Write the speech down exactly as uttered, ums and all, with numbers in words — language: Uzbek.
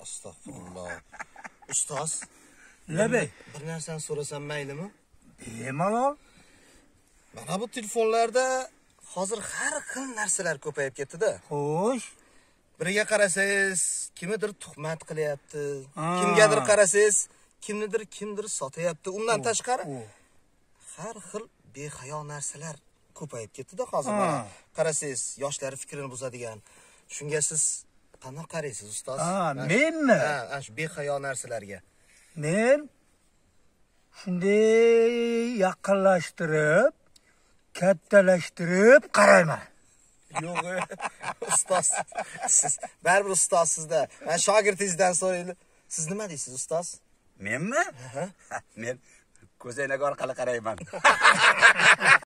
Astagfirullah. Ustoz, Nima? bir narsani so'rasam maylimi? Bemalol. Mana bu telefonlarda hozir har xil narsalar ko'payib ketdi-da. Xo'sh. Biriga qarasangiz, kimnidir tuhmat qilyapti. Kimgadir qarasangiz, kimnidir kimdir sotyapti. Undan tashqari har xil behayo narsalar ko'payib ketdi-da hozir. Mana qarasangiz, yoshlar fikrini buzadigan. Shunga siz qanday qaraysiz, ustoz? Ha, menmi? Ha, shu behayo narsalarga. Men shunday yaqinlashtirib, kattalashtirib qarayman. Yo'q, ustoz. Siz baribir ustozsizda. Men shogirdingizdan so'raylik. Siz nima deysiz, ustoz? Menmi? Men ko'zoynak orqali qarayman.